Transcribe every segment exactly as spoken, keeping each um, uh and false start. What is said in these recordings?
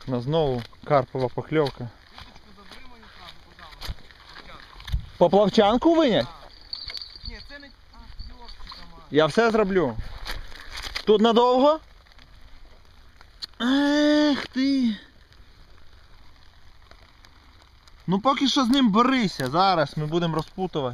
На знову карпова покльовка. Поплавчанку винять? Ні, це не... А, йопчика має. Я все зроблю. Тут надовго? Ех ти. Ну поки що з ним борися. Зараз ми будемо розпутувати.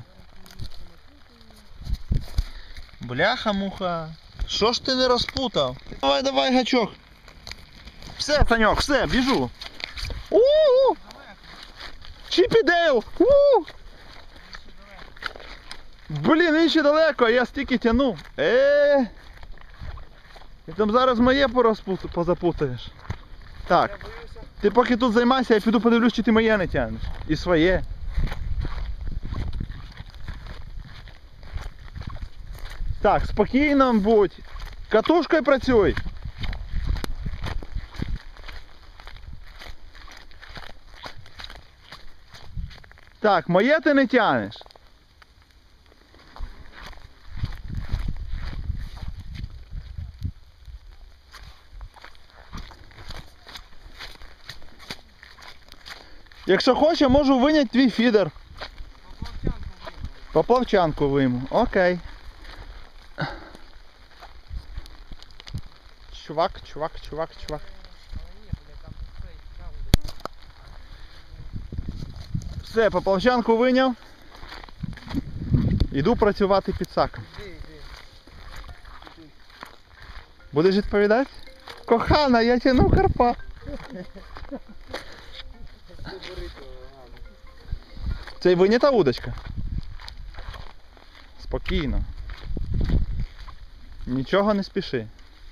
Бляха-муха. Що ж ти не розпутав? Давай, давай, гачок. Все, Саньок, все, біжу. У-у-у! Чіпідейл! У-у-у! Блін, він ще далеко, а я стільки тяну. Е. І там зараз моє порозпут... позапутаєш. Так. Ти поки тут займайся, я піду подивлюсь, чи ти моє не тягнеш. І своє. Так, спокійно будь. Катушкою працюй. Так, моє ти не тягнеш. Якщо хочеш, можу виняти твій фідер. Поплавчанку вийму. Окей. Чувак, чувак, чувак, чувак. Все, поплавчанку вийняв. Іду працювати під саком. Будеш відповідати? Кохана, я тяну карпа. Це й винята удочка? Спокійно. Нічого не спіши.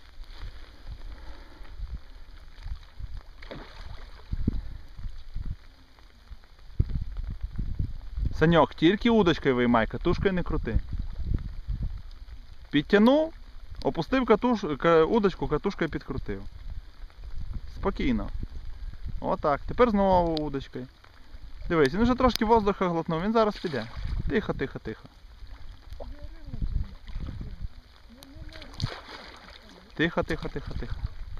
Саньок, тільки удочкою виймай, катушкою не крути. Підтягнув, опустив катуш... удочку, катушкою підкрутив. Спокійно. Отак. Тепер знову удочкою. Дивись, він вже трошки воздуха глотнув, він зараз піде. Тихо, тихо, тихо. Тихо, тихо, тихо, тихо.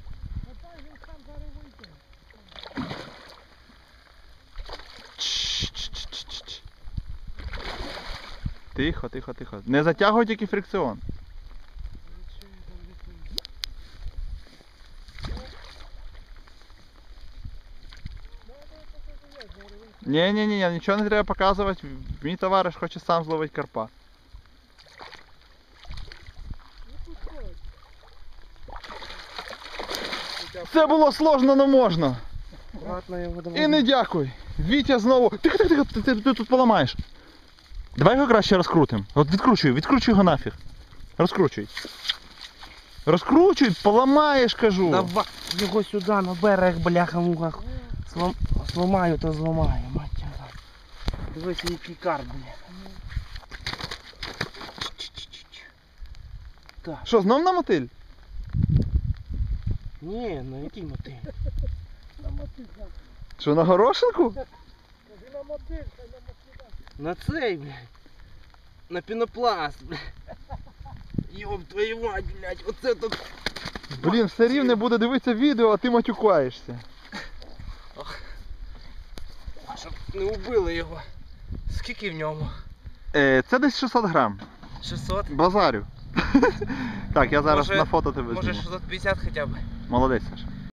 Тихо, тихо, тихо. Не затягуй тільки фрикціон. Ні-ні-ні, нічого не треба показувати. Мій товариш хоче сам зловити карпа. Це було сложно, але можна. І не дякуй. Вітя знову... Тихо, тихо, тихо, ти, ти, ти тут поламаєш. Давай його краще розкрутимо. От відкручуй, відкручуй його нафіг. Розкручуй. Розкручуй, поламаєш, кажу. Давай його сюди на берег, бляха-муха. Слом... Сломаю, то зламаю, мать його. Дивись, який карп, бля. Так. Що, знов на мотиль? Ні, на який мотиль? Що, на горошинку? На цей, блядь. На пінопласт, блядь. Йоп твою мать, блядь, оце тут. Блін, все рівне буде дивитися відео, а ти матюкаєшся. Щоб не вбили його. Скільки в ньому? Е, це десь шістсот грам. шістсот? Базарю. Так, я зараз Може- на фото тебе Може зніму. шістсот п'ятдесят хоча б. Молодець, Саша.